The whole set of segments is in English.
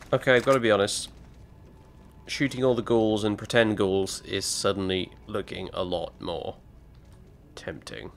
Okay, I've got to be honest. Shooting all the ghouls and pretend ghouls is suddenly looking a lot more tempting.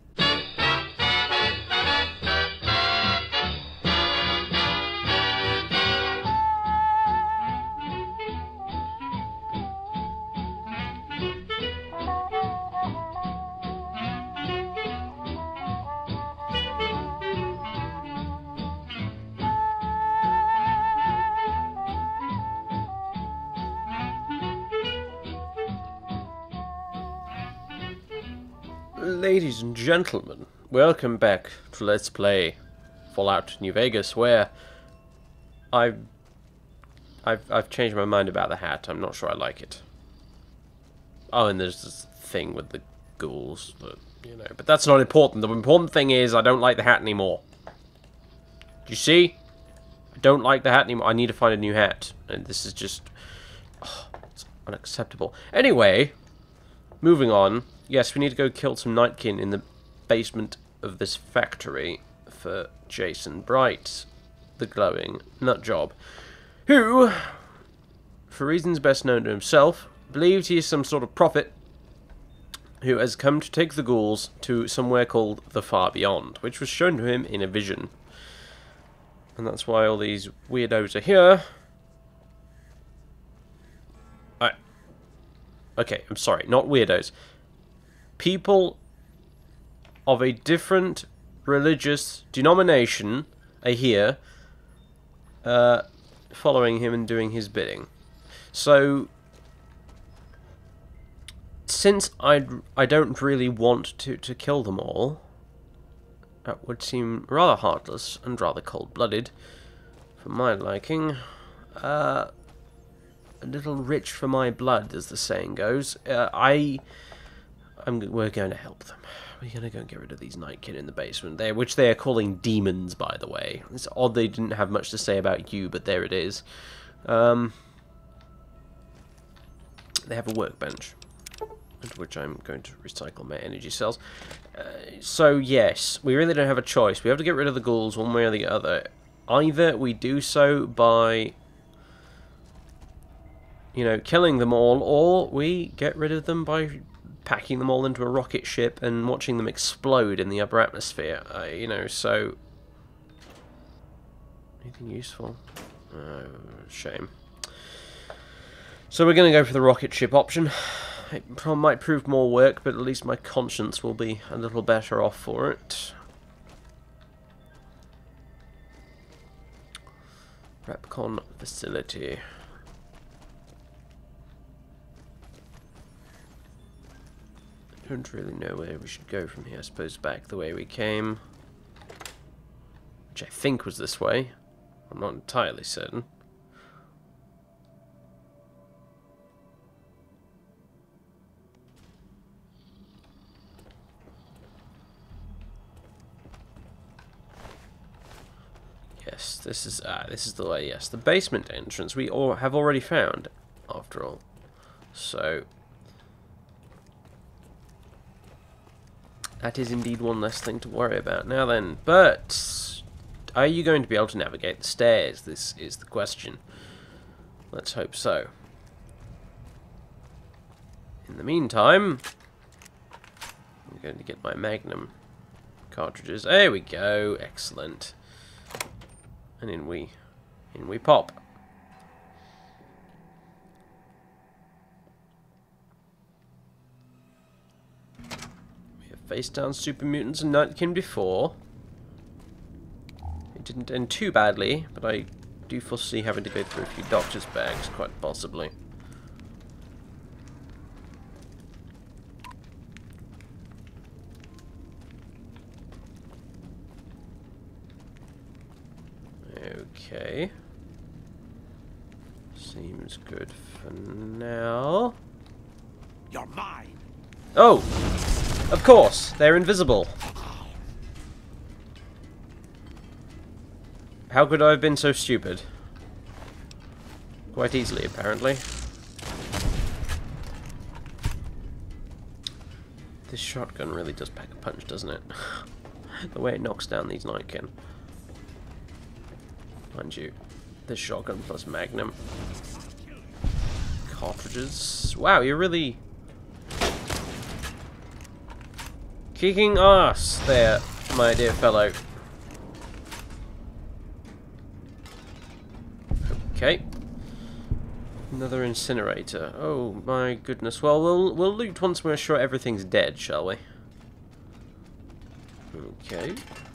Ladies and gentlemen, welcome back to Let's Play Fallout New Vegas, where I've changed my mind about the hat. I'm not sure I like it. Oh, and there's this thing with the ghouls, but that's not important. The important thing is I don't like the hat anymore. Do you see? I don't like the hat anymore. I need to find a new hat, and this is just it's unacceptable. Anyway, moving on. Yes, we need to go kill some Nightkin in the basement of this factory for Jason Bright, the glowing nutjob, who, for reasons best known to himself, believes he is some sort of prophet who has come to take the ghouls to somewhere called the Far Beyond, which was shown to him in a vision. And that's why all these weirdos are here. Okay, I'm sorry, not weirdos. People of a different religious denomination are here, following him and doing his bidding. So, since I don't really want to kill them all, that would seem rather heartless and rather cold-blooded for my liking. A little rich for my blood, as the saying goes. We're going to help them. We're going to go and get rid of these Nightkin in the basement there, which they are calling demons, by the way. It's odd they didn't have much to say about you, but there it is. They have a workbench, at which I'm going to recycle my energy cells. So, yes, we really don't have a choice. We have to get rid of the ghouls one way or the other. Either we do so by, killing them all, or we get rid of them by packing them all into a rocket ship and watching them explode in the upper atmosphere. So... Anything useful? Shame. So we're going to go for the rocket ship option. It might prove more work, but at least my conscience will be a little better off for it. Repcon facility. I don't really know where we should go from here. I suppose back the way we came. Which I think was this way. I'm not entirely certain. Yes, this is the way. Yes, the basement entrance we all have already found, after all. So that is indeed one less thing to worry about. Now then, but are you going to be able to navigate the stairs? This is the question. Let's hope so. In the meantime, I'm going to get my Magnum cartridges. There we go. Excellent. And in we pop. Faced down super mutants and Nightkin before. It didn't end too badly, but I do foresee having to go through a few doctor's bags, quite possibly. Okay. Seems good for now. You're mine. Oh! Of course, they're invisible. How could I have been so stupid? Quite easily, apparently. This shotgun really does pack a punch, doesn't it? The way it knocks down these Nightkin. Mind you, this shotgun plus magnum. Cartridges. Wow, you're really kicking ass there, my dear fellow. Okay. Another incinerator. Oh my goodness. Well, we'll loot once we're sure everything's dead, shall we? Okay.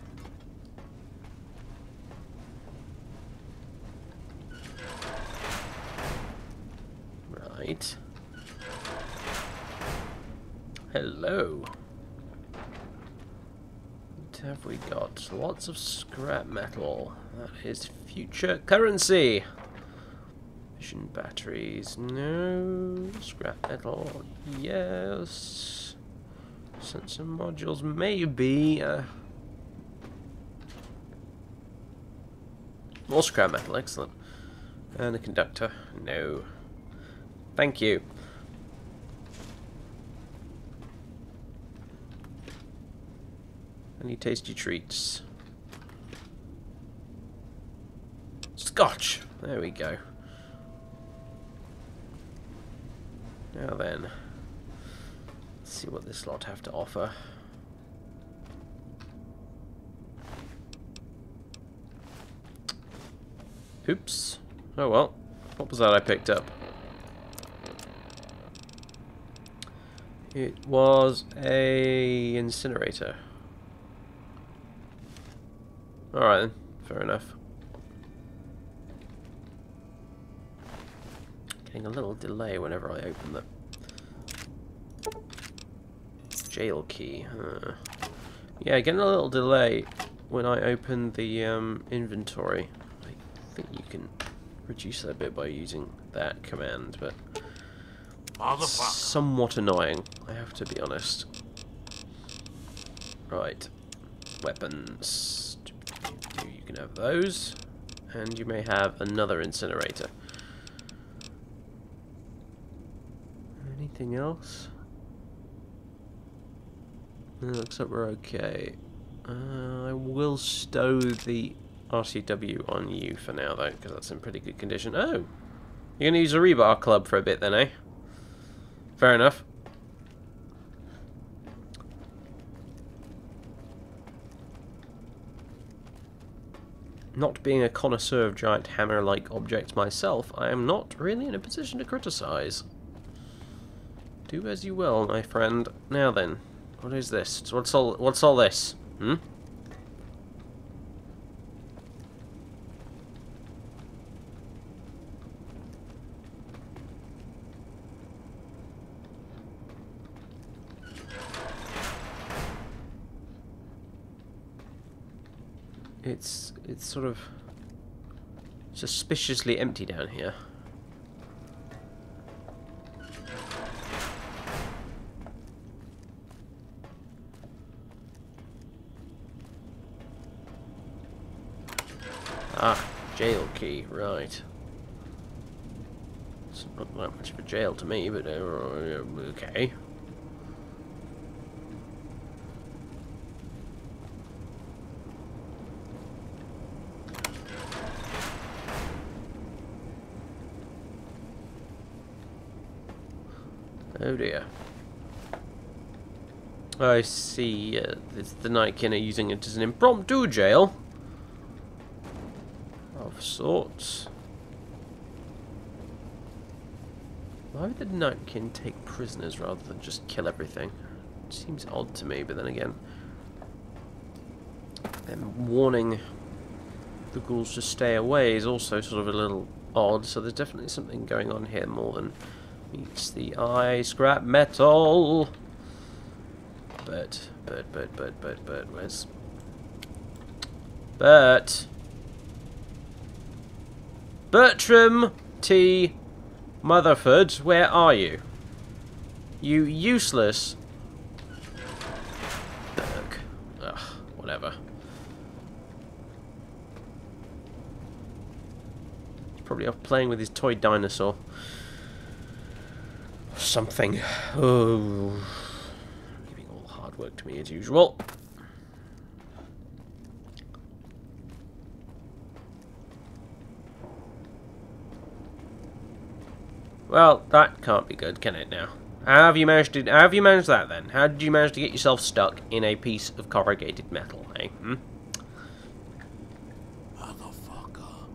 Right. Hello. What have we got? Lots of scrap metal. That is future currency. Fission batteries. No. Scrap metal. Yes. Sensor modules. Maybe. More scrap metal. Excellent. And a conductor. No. Thank you. Any tasty treats? Scotch! There we go. Now then, let's see what this lot have to offer. Oops. Oh well. What was that I picked up? It was a incinerator. Alright then, fair enough. Getting a little delay whenever I open the jail key. Yeah, getting a little delay when I open the inventory. I think you can reduce that a bit by using that command, but somewhat annoying, I have to be honest. Right. Weapons. You can have those. And you may have another incinerator. Anything else? It looks like we're okay. I will stow the RCW on you for now, though, because that's in pretty good condition. Oh! You're going to use a rebar club for a bit then, eh? Fair enough. Not being a connoisseur of giant hammer-like objects myself, I am not really in a position to criticize. Do as you will, my friend. Now then, what is this? What's all this? Hmm? It's sort of suspiciously empty down here. Ah, jail key, right. It's not that much of a jail to me, but okay. Oh dear. I see. It's the Nightkin are using it as an impromptu jail of sorts. Why would the Nightkin take prisoners rather than just kill everything? It seems odd to me, but then again, them warning the ghouls to stay away is also sort of a little odd, so there's definitely something going on here more than meets the eye. Scrap metal! But, where's... Bertram T. Motherford, where are you? You useless... Berg. Ugh, whatever. He's probably off playing with his toy dinosaur. Something. Oh. Giving all the hard work to me as usual. Well, that can't be good, can it now? How have you managed that then? How did you manage to get yourself stuck in a piece of corrugated metal, eh? Motherfucker.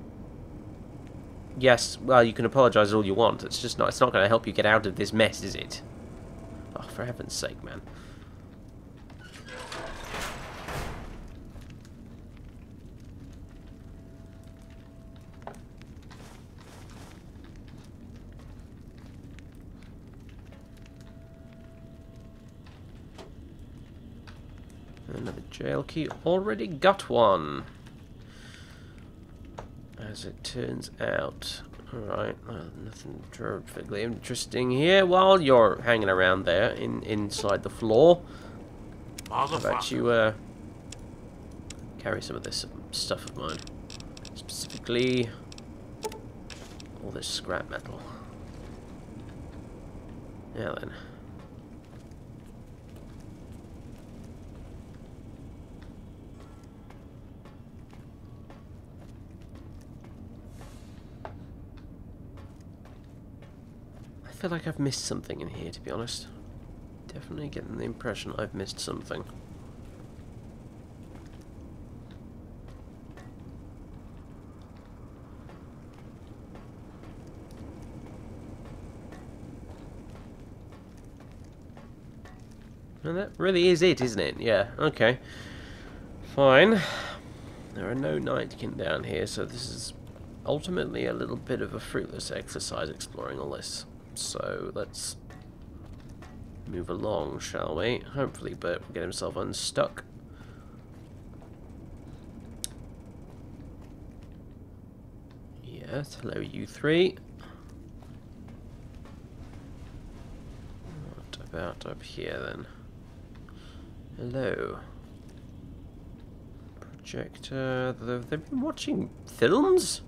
Yes, well, you can apologise all you want. It's not going to help you get out of this mess, is it? Oh, for heaven's sake, man. Another jail key. Already got one. As it turns out. Alright, well, nothing terrifically interesting here. While you're hanging around there inside the floor, how about you carry some of this stuff of mine? Specifically, all this scrap metal. Now then. I feel like I've missed something in here, to be honest. Definitely getting the impression I've missed something. And that really is it, isn't it? Yeah, okay. Fine. There are no nightkin down here, so this is ultimately a little bit of a fruitless exercise exploring all this. So let's move along, shall we? Hopefully Bert will get himself unstuck. Yes, hello you three. What about up here then? Hello. Projector. They've been watching films?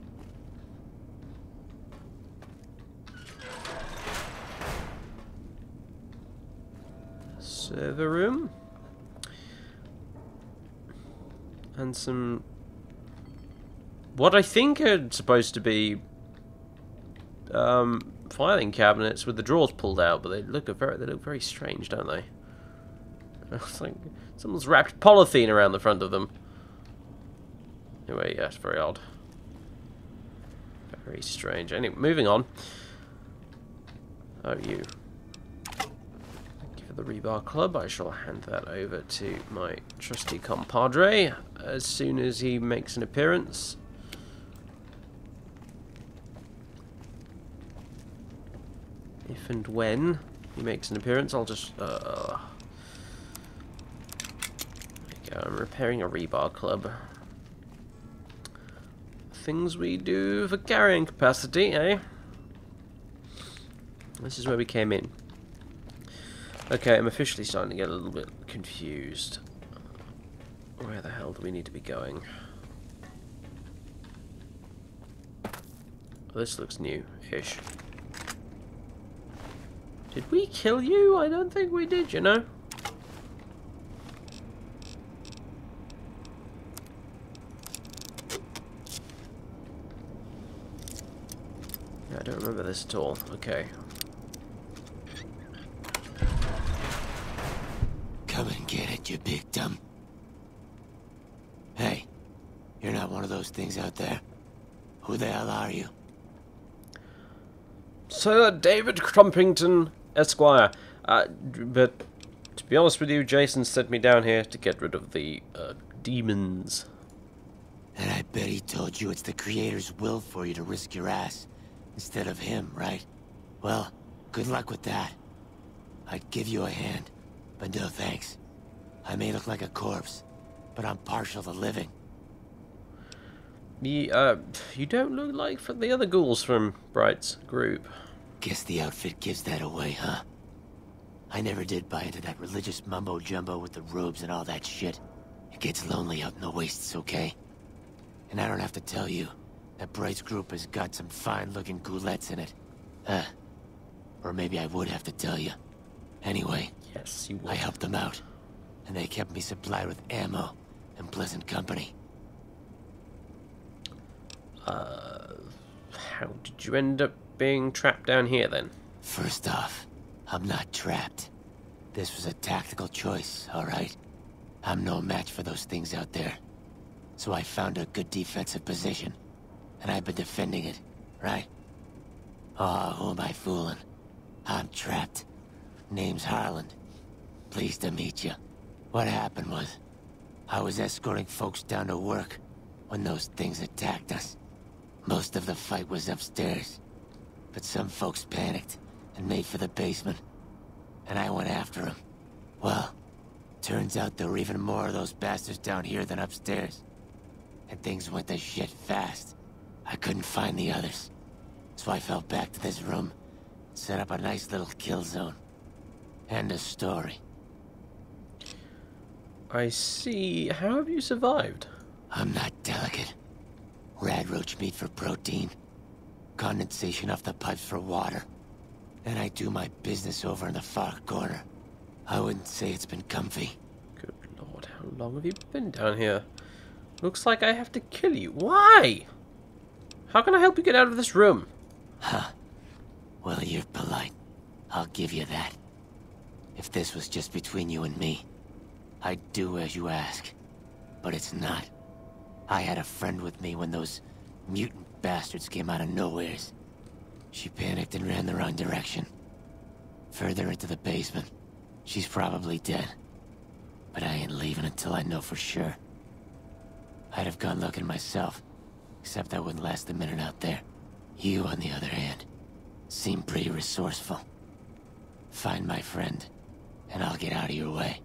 Server room. And some... what I think are supposed to be filing cabinets with the drawers pulled out, but they look very strange, don't they? It's like someone's wrapped polythene around the front of them. Anyway, yeah, it's very odd. Very strange. Anyway, moving on. Oh, you. Thank you for the rebar club. I shall hand that over to my trusty compadre as soon as he makes an appearance. If and when he makes an appearance, I'll just... there we go. I'm repairing a rebar club. Things we do for carrying capacity, eh? This is where we came in. Okay, I'm officially starting to get a little bit confused. Where the hell do we need to be going? Oh, this looks new-ish. Did we kill you? I don't think we did, you know? I don't remember this at all. Okay. Come and get it, you big dumb. Hey, you're not one of those things out there. Who the hell are you? Sir David Crumpington, Esquire. But to be honest with you, Jason sent me down here to get rid of the demons. And I bet he told you it's the Creator's will for you to risk your ass instead of him, right? Well, good luck with that. I'd give you a hand, but no thanks. I may look like a corpse, but I'm partial to living. You don't look like the other ghouls from Bright's group. Guess the outfit gives that away, huh? I never did buy into that religious mumbo-jumbo with the robes and all that shit. It gets lonely out in the wastes, okay? And I don't have to tell you that Bright's group has got some fine-looking ghoulettes in it. Or maybe I would have to tell you. Anyway, Yes, you would. I helped them out, and they kept me supplied with ammo and pleasant company. How did you end up being trapped down here then? First off, I'm not trapped. This was a tactical choice, alright? I'm no match for those things out there. So I found a good defensive position. And I've been defending it, right? Oh, who am I fooling? I'm trapped. Name's Harland. Pleased to meet you. What happened was, I was escorting folks down to work when those things attacked us. Most of the fight was upstairs. But some folks panicked and made for the basement. And I went after them. Well, turns out there were even more of those bastards down here than upstairs. And things went to shit fast. I couldn't find the others. So I fell back to this room, set up a nice little kill zone. End of story. I see. How have you survived? I'm not delicate. Radroach meat for protein. Condensation off the pipes for water. And I do my business over in the far corner. I wouldn't say it's been comfy. Good lord, how long have you been down here? Looks like I have to kill you. Why? How can I help you get out of this room? Huh. Well, you're polite. I'll give you that. If this was just between you and me, I'd do as you ask. But it's not. I had a friend with me when those mutant bastards came out of nowheres. She panicked and ran the wrong direction. Further into the basement. She's probably dead. But I ain't leaving until I know for sure. I'd have gone looking myself, except I wouldn't last a minute out there. You, on the other hand, seem pretty resourceful. Find my friend, and I'll get out of your way.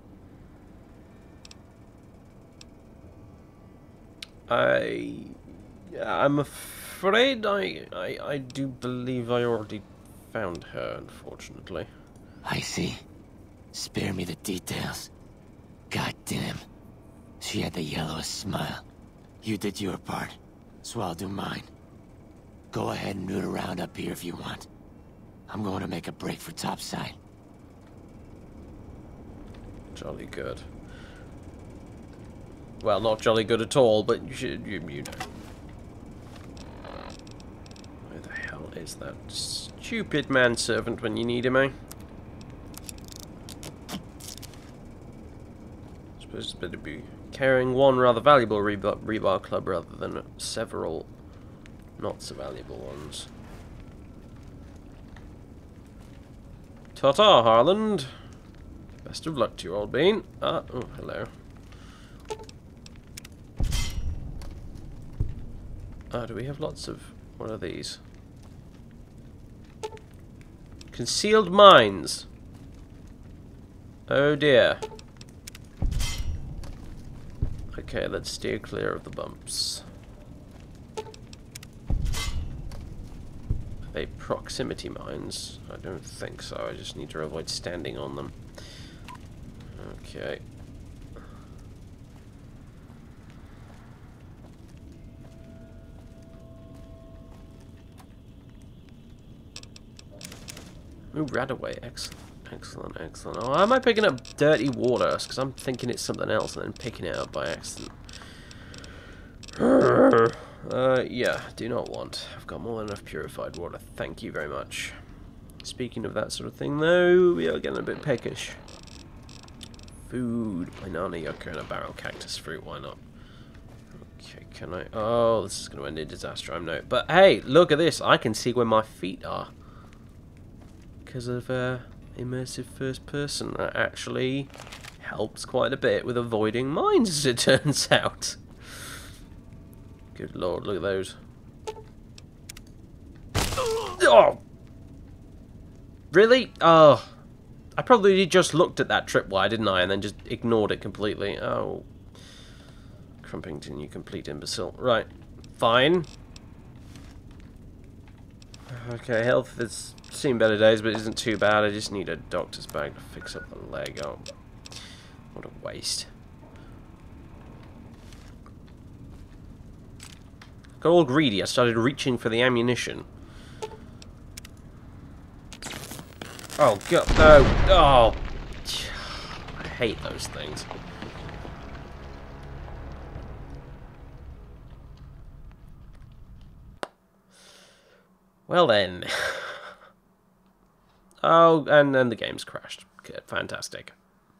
I'm afraid I do believe I already found her, unfortunately. I see. Spare me the details. Goddamn. She had the yellowest smile. You did your part, so I'll do mine. Go ahead and root around up here if you want. I'm going to make a break for topside. Jolly good. Well, not jolly good at all, but you know. Where the hell is that stupid manservant when you need him, eh? Suppose it's better be carrying one rather valuable rebar club rather than several not so valuable ones. Ta-ta, Harland. Best of luck to you, old bean. Ah, oh, hello. Ah, do we have lots of... what are these? Concealed mines. Oh dear. Okay, let's steer clear of the bumps. Are they proximity mines? I don't think so. I just need to avoid standing on them. Okay. Ooh, Radaway. Excellent. Excellent, excellent. Oh, why am I picking up dirty water? Because I'm thinking it's something else and then picking it up by accident. Yeah, do not want. I've got more than enough purified water. Thank you very much. Speaking of that sort of thing, though, we are getting a bit peckish. Food. Banana yucca and a barrel cactus fruit. Why not? Okay, can I... oh, this is going to end in disaster. I'm no... but hey, look at this. I can see where my feet are. Because of immersive first person. That actually helps quite a bit with avoiding mines, as it turns out. Good lord, look at those. Oh! Really? Oh. I probably just looked at that tripwire, didn't I? And then just ignored it completely. Oh. Crumpington, you complete imbecile. Right. Fine. Okay, health has seen better days, but it isn't too bad. I just need a doctor's bag to fix up the leg. Oh. What a waste. Got all greedy. I started reaching for the ammunition. Oh, God. No. Oh. I hate those things. Well then. Oh, and then the game's crashed. Good, fantastic.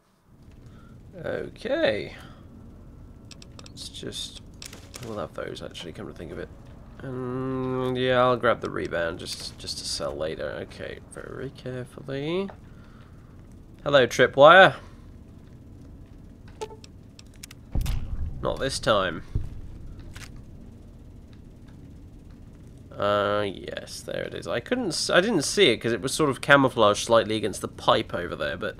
Okay. Let's just... We'll have those, actually, come to think of it. Yeah, I'll grab the rebound just to sell later. Okay, very carefully. Hello, Tripwire. Not this time. Yes, there it is. I didn't see it because it was sort of camouflaged slightly against the pipe over there, but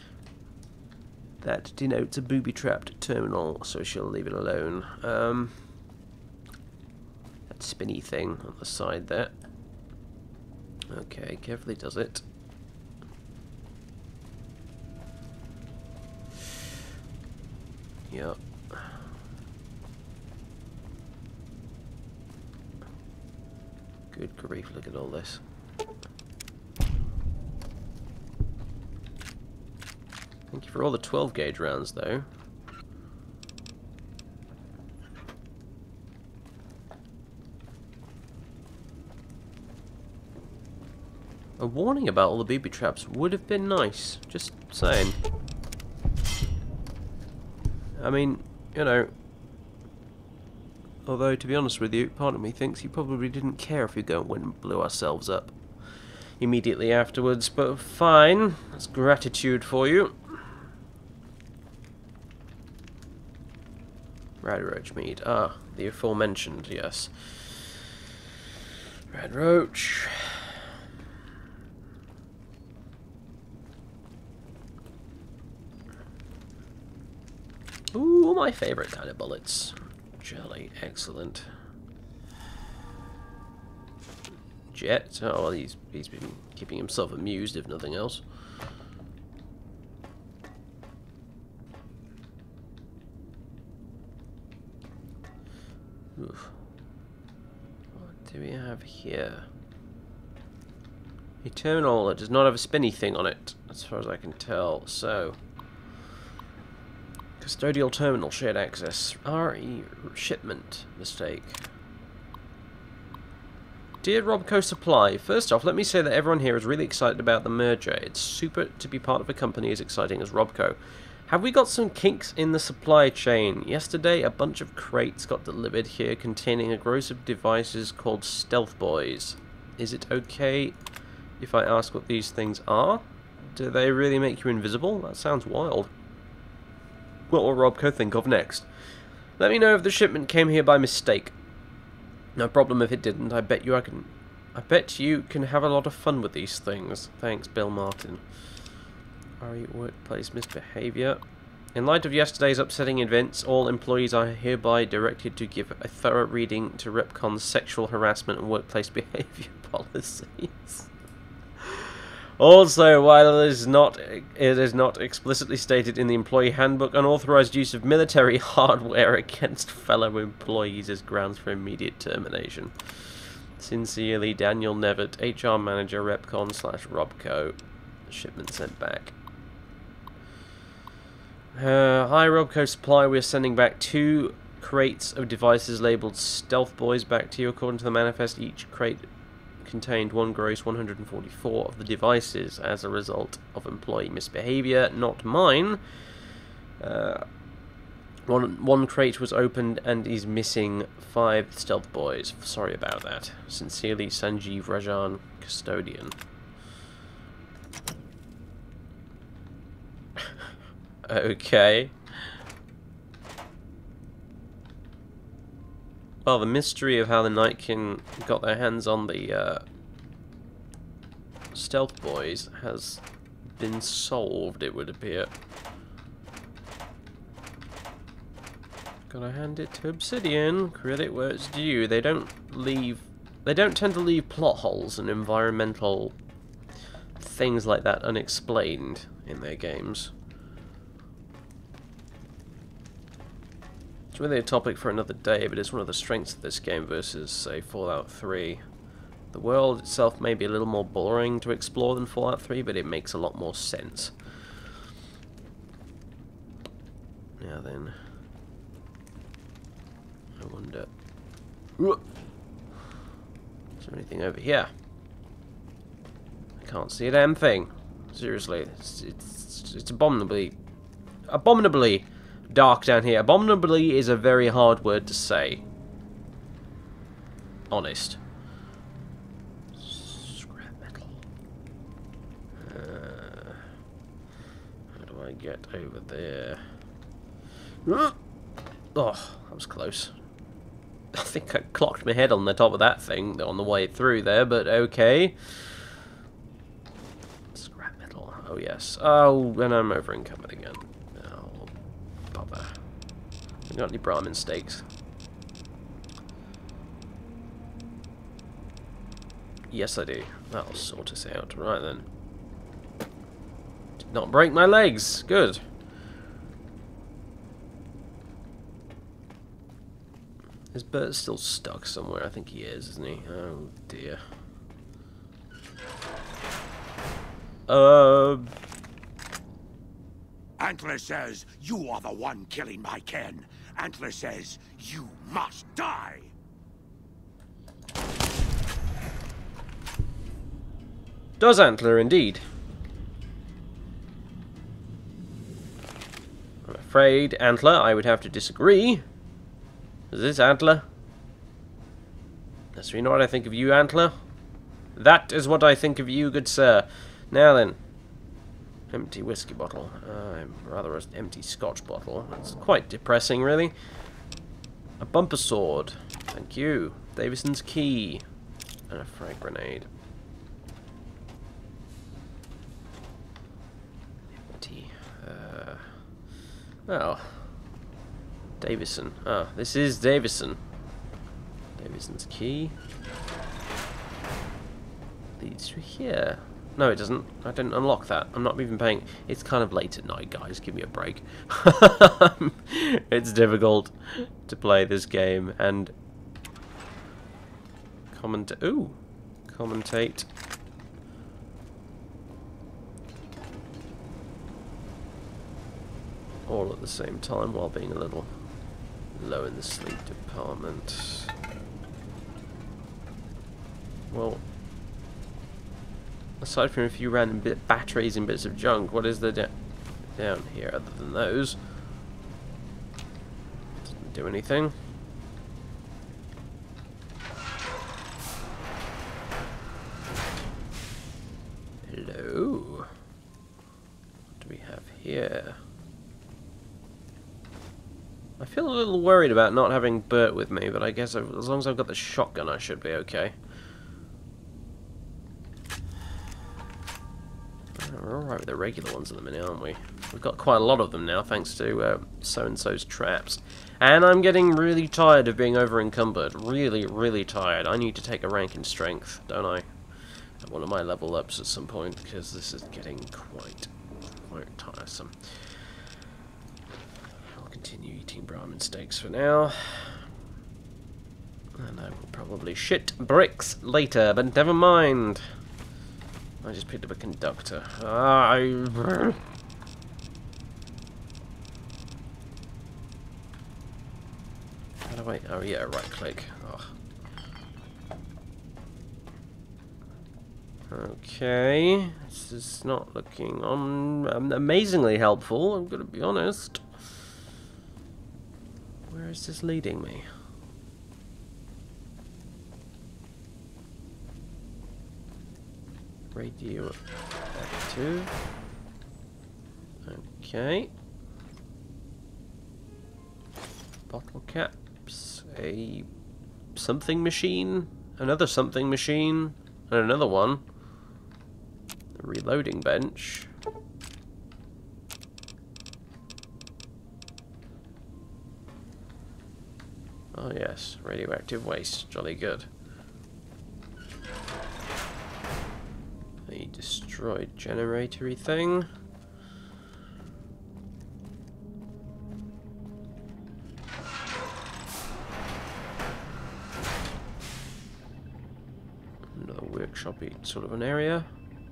that denotes a booby-trapped terminal, so she'll leave it alone. That spinny thing on the side there. Okay, carefully does it. Yep. Good grief, look at all this. Thank you for all the 12 gauge rounds, though. A warning about all the booby traps would have been nice, just saying. I mean, you know, although, to be honest with you, part of me thinks he probably didn't care if we went and blew ourselves up immediately afterwards, but fine. That's gratitude for you. Red roach meat. Ah, the aforementioned, yes. Red roach. Ooh, my favourite kind of bullets. Jelly, excellent. Jet. Oh, well, he's been keeping himself amused, if nothing else. Oof. What do we have here? A terminal that does not have a spinny thing on it, as far as I can tell. So, custodial terminal, shared access. RE shipment mistake. Dear Robco Supply, first off, let me say that everyone here is really excited about the merger. It's super to be part of a company as exciting as Robco. Have we got some kinks in the supply chain? Yesterday, a bunch of crates got delivered here containing a gross of devices called Stealth Boys. Is it okay if I ask what these things are? Do they really make you invisible? That sounds wild. What will Robco think of next? Let me know if the shipment came here by mistake. No problem if it didn't. I bet you can have a lot of fun with these things. Thanks, Bill Martin. RE workplace misbehavior. In light of yesterday's upsetting events, all employees are hereby directed to give a thorough reading to REPCON's sexual harassment and workplace behavior policies. Also, while it is not explicitly stated in the employee handbook, unauthorized use of military hardware against fellow employees is grounds for immediate termination. Sincerely, Daniel Nevitt, HR Manager, REPCON/Robco. Shipment sent back. Hi, Robco Supply. We're sending back 2 crates of devices labeled Stealth Boys back to you. According to the manifest, each crate contained 1 gross 144 of the devices as a result of employee misbehavior, not mine. One crate was opened and is missing 5 Stealth Boys. Sorry about that. Sincerely, Sanjeev Rajan, Custodian. Okay. Well, the mystery of how the Nightkin got their hands on the Stealth Boys has been solved, it would appear. Gotta hand it to Obsidian. Credit where it's due. They don't tend to leave plot holes and environmental things like that unexplained in their games. It's really a topic for another day, but it's one of the strengths of this game versus, say, Fallout 3. The world itself may be a little more boring to explore than Fallout 3, but it makes a lot more sense. Now then, I wonder... Is there anything over here? can't see a damn thing. Seriously, it's abominably dark down here. Abominably is a very hard word to say. Honest. Scrap metal. How do I get over there? Oh, that was close. I think I clocked my head on the top of that thing on the way through there, but okay. Scrap metal. Oh, yes. Oh, and I'm over encumbered again. Oh, bother. I got any Brahmin steaks? Yes, I do. That'll sort us out. Right then. Did not break my legs. Good. Is Bert still stuck somewhere? I think he is, isn't he? Oh dear. Antler says you are the one killing my Ken. Antler says you must die. Does Antler indeed? I'm afraid, Antler, I would have to disagree. Is this Antler? That's really not what I think of you, Antler. That is what I think of you, good sir. Now then. Empty whiskey bottle. Rather an empty scotch bottle. It's quite depressing, really. A bumper sword. Thank you. Davison's key. And a frag grenade. Empty. Oh. Davison. Ah, this is Davison. Davison's key. Leads through here. No, it doesn't. I didn't unlock that. I'm not even paying. It's kind of late at night, guys. Give me a break. It's difficult to play this game and commentate. All at the same time while being a little low in the sleep department. Well, aside from a few random batteries and bits of junk, what is there down here other than those? Doesn't do anything. Hello. What do we have here? I feel a little worried about not having Bert with me, but I guess as long as I've got the shotgun, I should be okay. We're alright with the regular ones at the minute, aren't we? We've got quite a lot of them now, thanks to so-and-so's traps. And I'm getting really tired of being over-encumbered. Really, really tired. I need to take a rank in strength, don't I? At one of my level ups at some point, because this is getting quite tiresome. Continue eating Brahmin steaks for now. And I will probably shit bricks later, but never mind. I just picked up a conductor. How do I... Oh yeah, right click. Oh. Okay. This is not looking amazingly helpful, I'm gonna be honest. Where is this leading me? Radio active. Okay. Bottle caps. A something machine. Another something machine. And another one. A reloading bench. Oh yes, radioactive waste, jolly good. A destroyed generator-y thing. Another workshop-y sort of an area.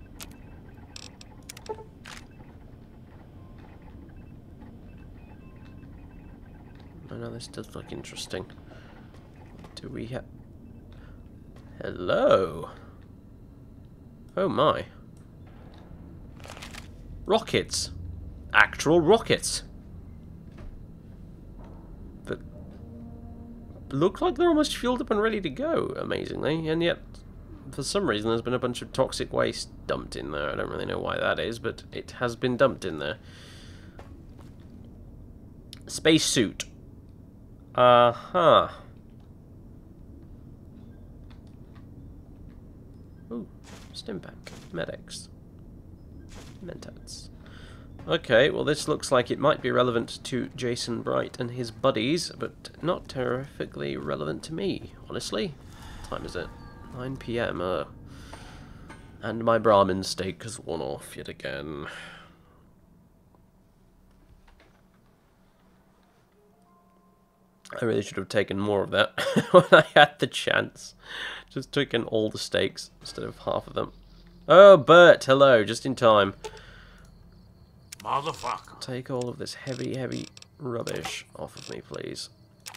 I know this does look interesting. Do we have... Hello? Oh my. rockets. Actual rockets. That look like they're almost fueled up and ready to go, amazingly. And yet, for some reason, there's been a bunch of toxic waste dumped in there. I don't really know why that is, but it has been dumped in there. Spacesuit. Uh-huh. Ooh, Stimpak. Medics. Mentats. Okay, well this looks like it might be relevant to Jason Bright and his buddies, but not terrifically relevant to me, honestly. What time is it? 9 PM. And my Brahmin steak has worn off yet again. I really should have taken more of that when I had the chance. Just taken all the steaks instead of half of them. Oh, Bert, hello, just in time. Motherfucker. Take all of this heavy, heavy rubbish off of me, please.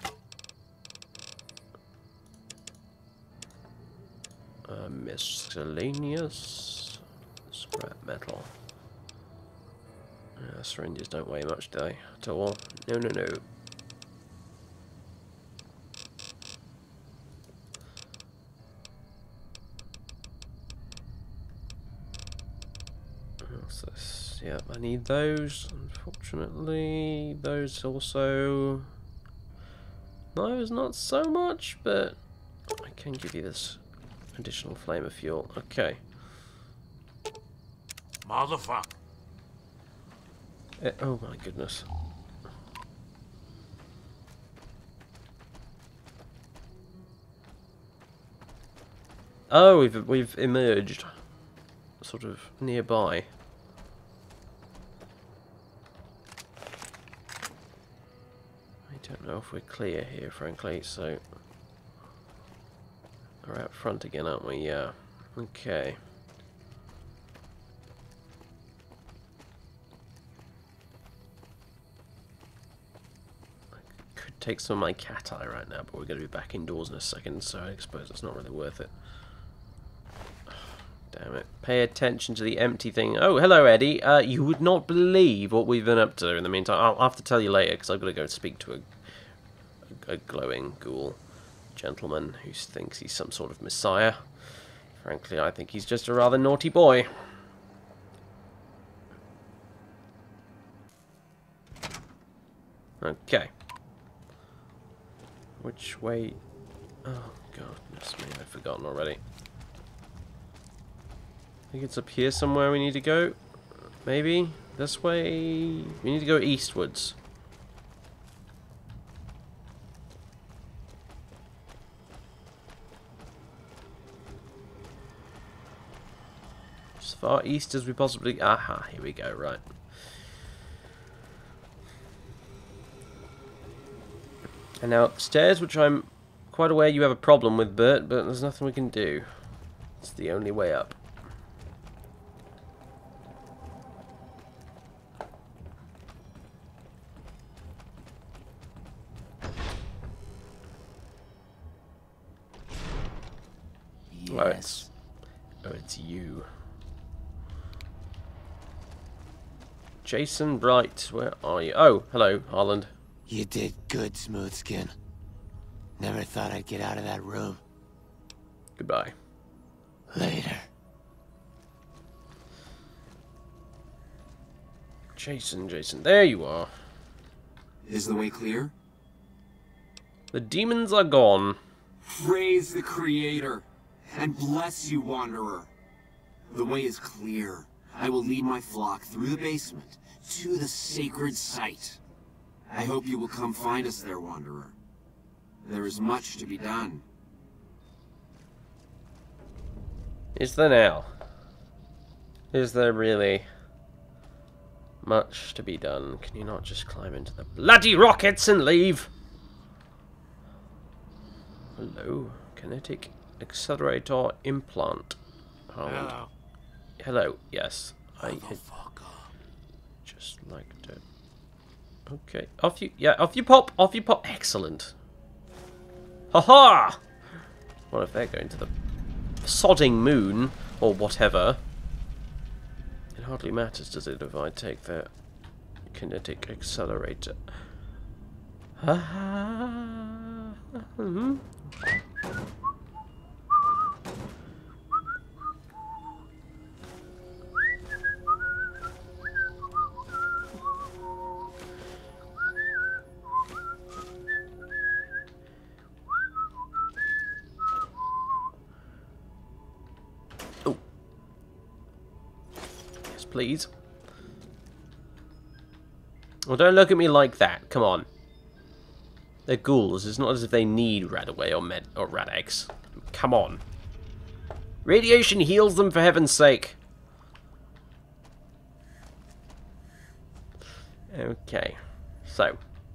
Miscellaneous scrap metal. Syringes don't weigh much, do they? At all? No, no, no. What's this? Yeah, I need those. Unfortunately, those also. Those not so much, but I can give you this additional flame of fuel. Okay. Motherfucker. Oh my goodness. Oh, we've emerged, sort of nearby. I don't know if we're clear here, frankly. So we're out front again, aren't we? Yeah. Okay. Take some of my cat eye right now, but we're going to be back indoors in a second, so I suppose it's not really worth it. Damn it. Pay attention to the empty thing. Oh, hello, Eddie. You would not believe what we've been up to in the meantime. I'll have to tell you later, because I've got to go speak to a glowing ghoul gentleman who thinks he's some sort of messiah. Frankly, I think he's just a rather naughty boy. Okay. Which way? Oh, goodness me, I've forgotten already. I think it's up here somewhere we need to go. Maybe? This way? We need to go eastwards. As far east as we possibly... Aha, here we go, right. And now upstairs, which I'm quite aware you have a problem with, Bert, but there's nothing we can do. It's the only way up. Yes. Oh, it's you. Jason Bright, where are you? Oh, hello, Harland. You did good, Smoothskin. Never thought I'd get out of that room. Goodbye. Later. Jason, there you are. Is the way clear? The demons are gone. Praise the Creator, and bless you, Wanderer. The way is clear. I will lead my flock through the basement to the sacred site. I hope you will come find us there, Wanderer. There is much to be done. Is there now? Is there really much to be done? Can you not just climb into the bloody rockets and leave? Hello. Kinetic accelerator implant. Hello. Hello. Yes. I just like to... Okay. Off you... Yeah, off you pop. Off you pop. Excellent. Ha-ha! What if they're going to the sodding moon, or whatever, in hardly matters, does it, if I take the kinetic accelerator? Oh. Yes, please. Well, don't look at me like that. Come on. They're ghouls. It's not as if they need Radaway or Rad-X. Come on. Radiation heals them, for heaven's sake. Okay. So.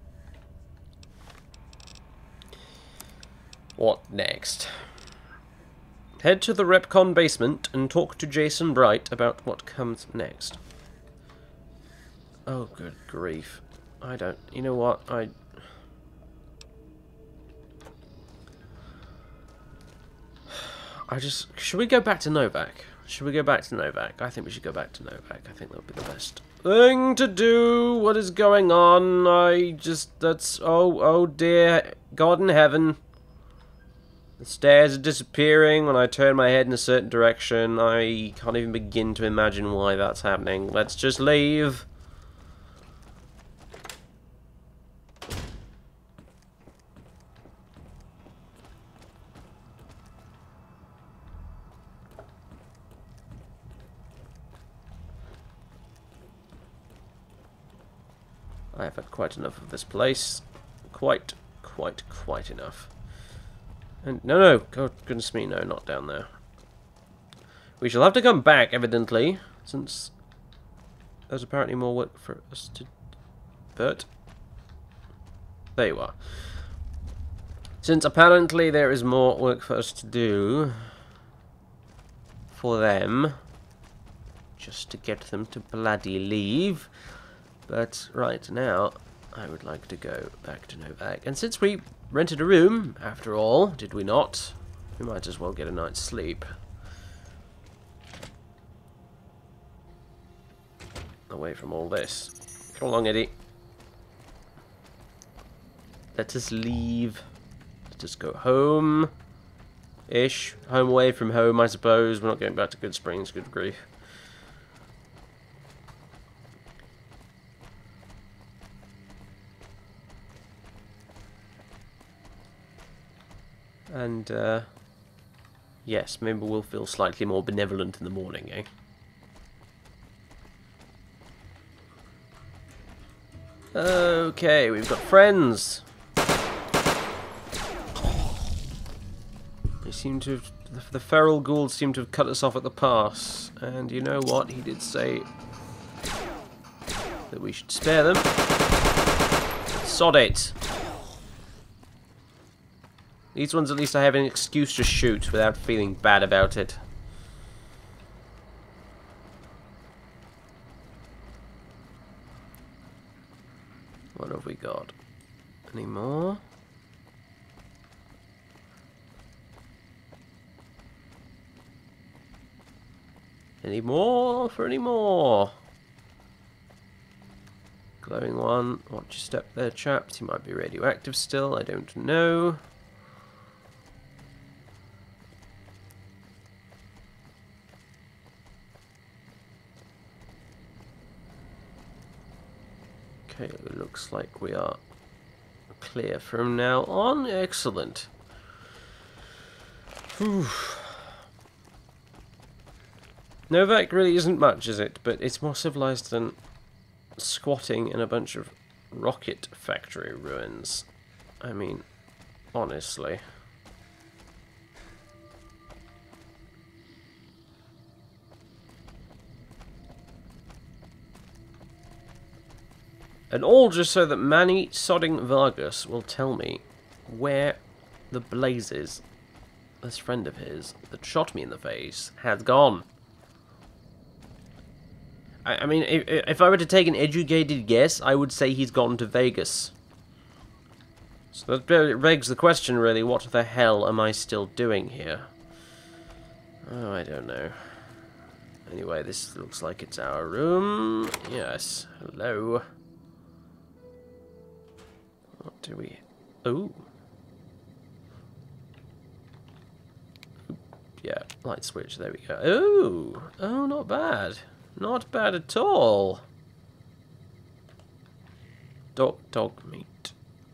What next? Head to the Repcon basement and talk to Jason Bright about what comes next. Oh, good grief. I don't... You know what? I just... Should we go back to Novak? Should we go back to Novak? I think we should go back to Novak. I think that would be the best thing to do. What is going on? I just... That's... Oh dear. God in heaven. The stairs are disappearing when I turn my head in a certain direction. I can't even begin to imagine why that's happening. Let's just leave. I have had quite enough of this place. Quite enough. And no, God, goodness me, no, not down there. We shall have to come back, evidently, since there's apparently more work for us to... Bert? There you are. Since apparently there is more work for us to do for them, just to get them to bloody leave. But right now, I would like to go back to Novak. And since we rented a room, after all, did we not? We might as well get a night's sleep. Away from all this. Come along, Eddie. Let us leave. Let us go home-ish. Home away from home, I suppose. We're not going back to Good Springs, good grief. And, yes, maybe we'll feel slightly more benevolent in the morning, eh? Okay, we've got friends. They seem to have... The feral ghouls seem to have cut us off at the pass. And you know what? He did say that we should spare them. Sod it! These ones, at least, I have an excuse to shoot without feeling bad about it. What have we got? Any more? Any more for any more? Glowing one. Watch your step there, chaps. He might be radioactive still. I don't know. Okay, it looks like we are clear from now on. Excellent. Whew. Novak really isn't much, is it? But it's more civilized than squatting in a bunch of rocket factory ruins. I mean, honestly. And all just so that Manny Sodding Vargas will tell me where the blazes this friend of his that shot me in the face has gone. I mean, if I were to take an educated guess, I would say he's gone to Vegas. So that begs the question, really, what the hell am I still doing here? Oh, I don't know. Anyway, this looks like it's our room. Yes. Hello. What do we... Ooh. Yeah, light switch. There we go. Ooh. Oh, not bad. Not bad at all. Dog meat.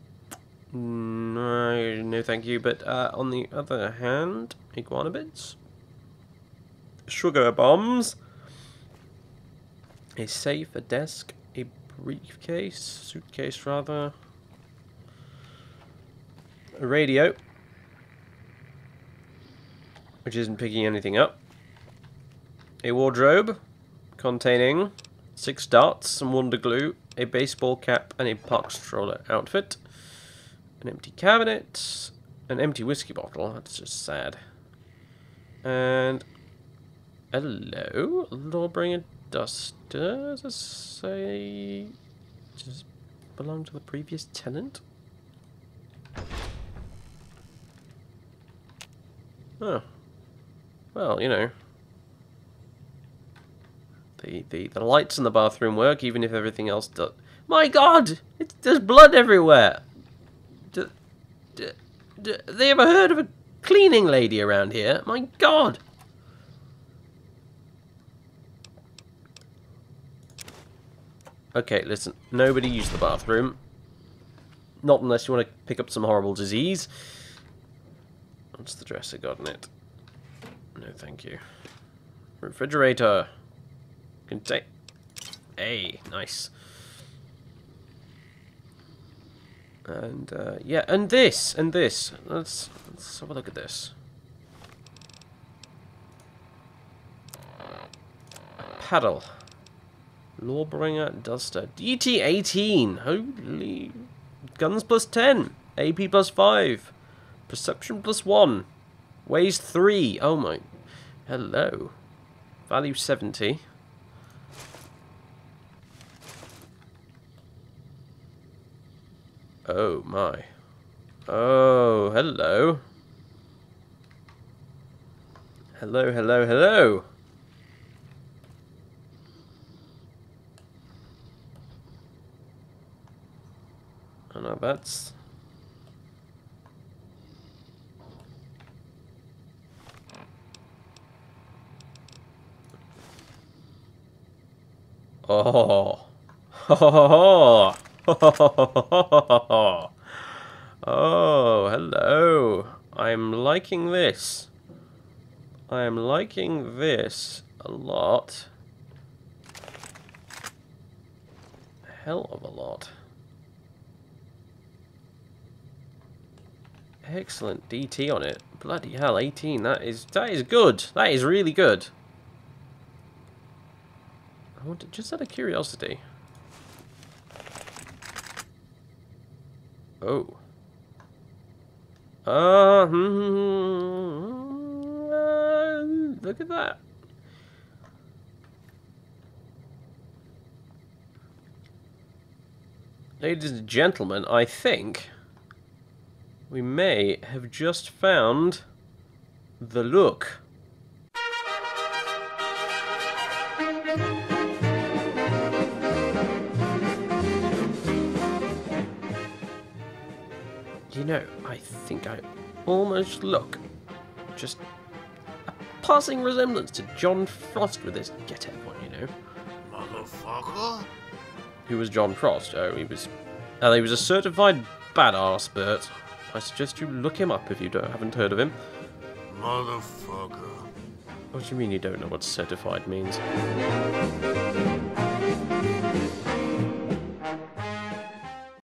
No, thank you. But on the other hand, iguana bits. Sugar bombs. A safe, a desk, a briefcase, suitcase rather. A radio, which isn't picking anything up. A wardrobe containing 6 darts, some Wonder Glue, a baseball cap, and a park stroller outfit. An empty cabinet, an empty whiskey bottle. That's just sad. And hello, Lawbringer duster. Does it say? Does it belong to the previous tenant? Oh. Well, you know. The lights in the bathroom work, even if everything else does. My God! There's blood everywhere! They ever heard of a cleaning lady around here? My God! Okay, listen. Nobody use the bathroom. Not unless you want to pick up some horrible disease. What's the dresser got in it? No, thank you. Refrigerator. Contain. Hey, nice. And yeah, and this. Let's have a look at this. A paddle. Lawbringer duster. DT-18. Holy. Guns plus 10. AP plus 5. Perception plus 1. Weighs 3. Oh my. Hello. Value 70. Oh my. Oh, hello. Hello. Oh no, that's... Oh. Oh, hello. I'm liking this. I'm liking this a lot. Hell of a lot. Excellent DT on it. Bloody hell, 18. That is good. That is really good. I want to, just out of curiosity. Oh. Look at that. Ladies and gentlemen, I think we may have just found the look. You know, I think I almost look just a passing resemblance to John Frost with his get-up on, you know. Motherfucker? Who was John Frost? Oh, he was a certified badass, Bert. I suggest you look him up if you haven't heard of him. Motherfucker. What do you mean you don't know what certified means?